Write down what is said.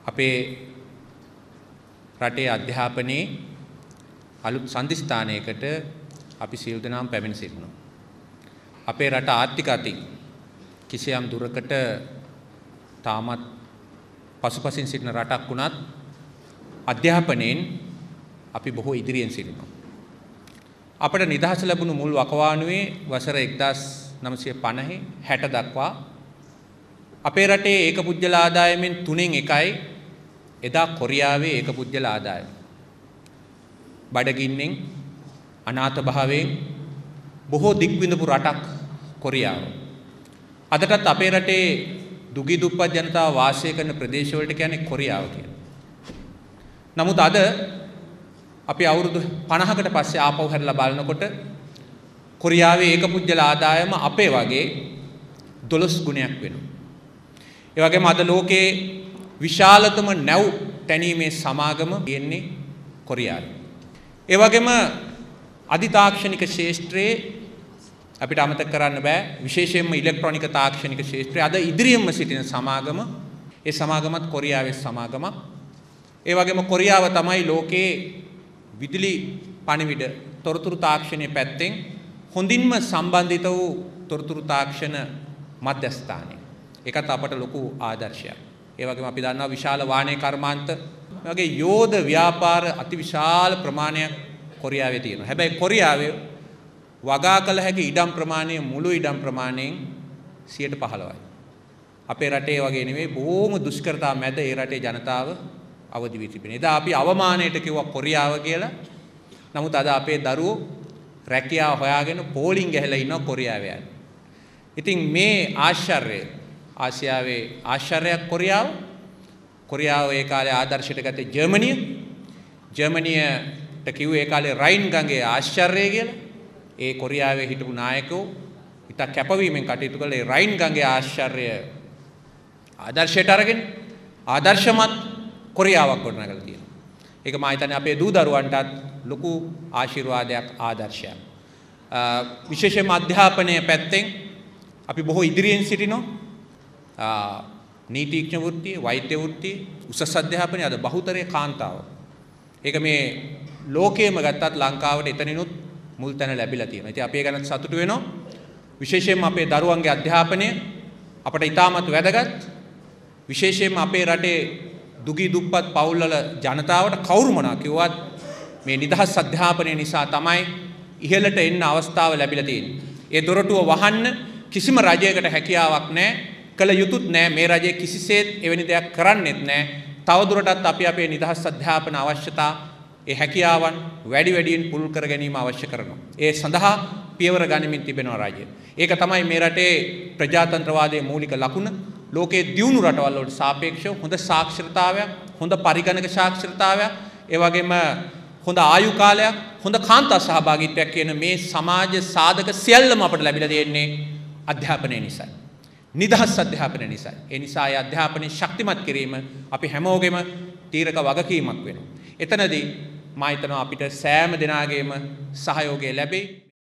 අපේ රටේ අධ්‍යාපනයේ අලුත් සම්දිස්ථානයකට අපි සියලු දෙනාම පැමිණ සිටිනවා. අපේ රට ආර්ථික අතින් කිසියම් දුරකට තාමත් පසුපසින් සිටින රටක් වුණත් අධ්‍යාපනයෙන් අපි බොහෝ ඉදිරියෙන් සිටිනවා. අපට නිදහස ලැබුණු මුල් වකවානුවේ වසර 1950 60 දක්වා අපේ රටේ ඒක පුජ්‍යල ආදායමෙන් 3න් 1යි එදා කොරියාවේ ඒක පුජ්‍යල ආදායම. බඩගින්නෙන් අනාථ භාවයෙන් බොහෝ දික් විඳපු රටක් කොරියාව. අදටත් අපේ රටේ දුගී දුප්පත් ජනතාව වාසය කරන ප්‍රදේශවලට කියන්නේ කොරියාව කියලා. නමුත් අද අපි අවුරුදු 50කට පස්සේ ආපහු හැරලා බලනකොට කොරියාවේ ඒක පුජ්‍යල ආදායම අපේ වගේ 12 ගුණයක් වෙනවා. ඒ වගේම අද ලෝකේ විශාලතම නැව් තැනීමේ සමාගම තියෙන්නේ කොරියාවේ. ඒ වගේම අධිතාක්ෂණික ශාස්ත්‍රයේ අපිට අමතක කරන්න බෑ විශේෂයෙන්ම ඉලෙක්ට්‍රොනික තාක්ෂණික ශාස්ත්‍රයේ අද ඉදිරියෙන්ම සිටින සමාගම ඒ සමාගමත් කොරියාවේ සමාගමක්. ඒ වගේම කොරියාව තමයි ලෝකේ විදුලි පණිවිඩ තොරතුරු තාක්ෂණයේ පැත්තෙන් හොඳින්ම සම්බන්ධිත වූ තොරතුරු තාක්ෂණ මධ්‍යස්ථානය. ඒකත් අපට ලොකු ආදර්ශයක්. ඒ වගේම අපි දන්නවා විශාල වාණිජ කර්මාන්ත වගේ යෝධ ව්‍යාපාර අතිවිශාල ප්‍රමාණයක් කොරියාවේ තියෙනවා. හැබැයි කොරියාවේ වගා කළ හැකි ඉඩම් ප්‍රමාණය මුළු ඉඩම් ප්‍රමාණයෙන් 15%යි. අපේ රටේ වගේ නෙවෙයි බොහොම දුෂ්කරතා මැද ඒ රටේ ජනතාව අවදි වී තිබෙනවා. එදා අපි අවමානයට කිව්වා කොරියාව කියලා. නමුත් අද අපේ දරුවෝ රැකියාව හොයාගෙන පෝලිං ගහලා ඉන්නවා කොරියාවේ යන. ඉතින් මේ ආශ්චර්යය ආසියාවේ ආශ්චර්යයක් කොරියාව. කොරියාව ඒ කාලේ ආදර්ශයට ගත්තේ ජර්මනිය. ජර්මනියට කිව්වේ ඒ කාලේ රයින් ගඟේ ආශ්චර්යය කියලා. ඒ කොරියාවේ හිටපු නායකයෝ ඉත කැපවීමෙන් කටයුතු කළේ රයින් ගඟේ ආශ්චර්ය ආදර්ශයට අරගෙන ආදර්ශමත් කොරියාවක් ගොඩනගලා තියෙනවා. ඒක මම හිතන්නේ අපේ දූ දරුවන්ටත් ලොකු ආශිර්වාදයක් ආදර්ශයක්. විශේෂයෙන්ම අධ්‍යාපනයේ පැත්තෙන් අපි බොහෝ ඉදිරියෙන් සිටිනවා. නීතිඥ වෘත්තිය, වෛද්‍ය වෘත්තිය, උසස් අධ්‍යාපනයේ අද බහුතරය කාන්තාව. ඒක මේ ලෝකයේම ගත්තත් ලංකාවට එතනිනුත් මුල් තැන ලැබිලා තියෙනවා. ඉතින් අපි ඒ ගැන සතුටු වෙනවා. විශේෂයෙන්ම අපේ දරුවන්ගේ අධ්‍යාපනය අපට ඉතාමත් වැදගත්. විශේෂයෙන්ම අපේ රටේ දුගී දුප්පත් පවුල්වල ජනතාවට කවුරු මොනවා කිව්වත් මේ නිදහස් අධ්‍යාපනය නිසා තමයි ඉහළට එන්න අවස්ථාව ලැබිලා තියෙන්නේ. ඒ දොරටුව වහන්න කිසිම රජයකට හැකියාවක් නැහැ. කළ යුතුත් නැහැ. මේ රජය කිසිසේත් එවැනි දෙයක් කරන්නේත් නැහැ. තවදුරටත් අපි අපේ නිදහස් අධ්‍යාපන අවශ්‍යතා ඒ හැකියාවන් වැඩි වැඩියෙන් පුළුල් කර ගැනීම අවශ්‍ය කරනවා. ඒ සඳහා පියවර ගනිමින් තිබෙනවා රජය. ඒක තමයි මේ රටේ ප්‍රජාතන්ත්‍රවාදයේ මූලික ලකුණ. ලෝකයේ දියුණු රටවල් වලට සාපේක්ෂව හොඳ සාක්ෂරතාවයක්, හොඳ පරිගණක සාක්ෂරතාවයක්, ඒ වගේම හොඳ ආයු කාලයක්, හොඳ කාන්තා සහභාගීත්වයක් කියන මේ සමාජ සාධක සියල්ලම අපට ලැබිලා තියෙන්නේ අධ්‍යාපනය නිසා. නිදහස් අධ්‍යාපනය නිසා. ඒ නිසා ඒ අධ්‍යාපනය ශක්තිමත් කිරීම අපි හැමෝගෙම තීරක වගකීමක් වෙනවා. එතනදී මම හිතනවා අපිට සෑම දිනාගේම සහයෝගය ලැබෙයි.